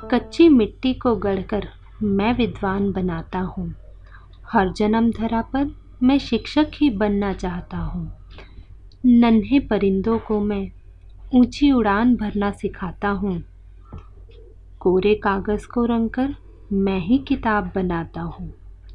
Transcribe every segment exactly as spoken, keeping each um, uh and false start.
कच्ची मिट्टी को गढ़कर मैं विद्वान बनाता हूँ। हर जन्म धरा पर मैं शिक्षक ही बनना चाहता हूँ। नन्हे परिंदों को मैं ऊंची उड़ान भरना सिखाता हूँ। कोरे कागज को रंगकर मैं ही किताब बनाता हूँ।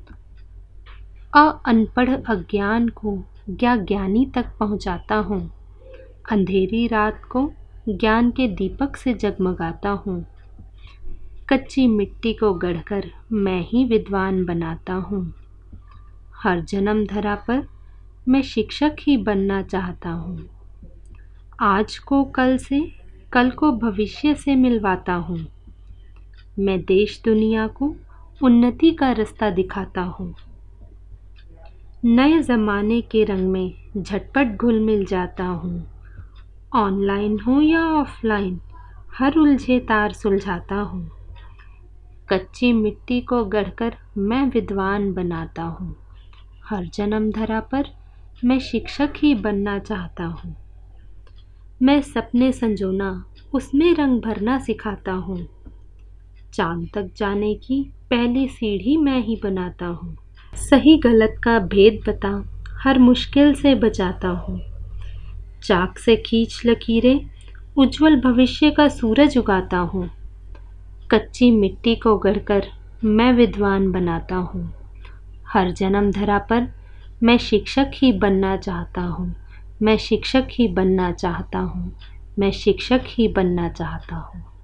अनपढ़ अज्ञान को ज्ञा ज्ञानी तक पहुँचाता हूँ। अंधेरी रात को ज्ञान के दीपक से जगमगाता हूँ। कच्ची मिट्टी को गढ़कर मैं ही विद्वान बनाता हूँ। हर जन्म धरा पर मैं शिक्षक ही बनना चाहता हूँ। आज को कल से, कल को भविष्य से मिलवाता हूँ। मैं देश दुनिया को उन्नति का रास्ता दिखाता हूँ। नए ज़माने के रंग में झटपट घुल मिल जाता हूँ। ऑनलाइन हो या ऑफलाइन, हर उलझे तार सुलझाता हूँ। कच्ची मिट्टी को गढ़कर मैं विद्वान बनाता हूँ। हर जन्म धरा पर मैं शिक्षक ही बनना चाहता हूँ। मैं सपने संजोना, उसमें रंग भरना सिखाता हूँ। चांद तक जाने की पहली सीढ़ी मैं ही बनाता हूँ। सही गलत का भेद बता हर मुश्किल से बचाता हूँ। चाक से खींच लकीरें उज्जवल भविष्य का सूरज उगाता हूँ। कच्ची मिट्टी को गढ़कर मैं विद्वान बनाता हूँ। हर जन्म धरा पर मैं शिक्षक ही बनना चाहता हूँ। मैं शिक्षक ही बनना चाहता हूँ। मैं शिक्षक ही बनना चाहता हूँ।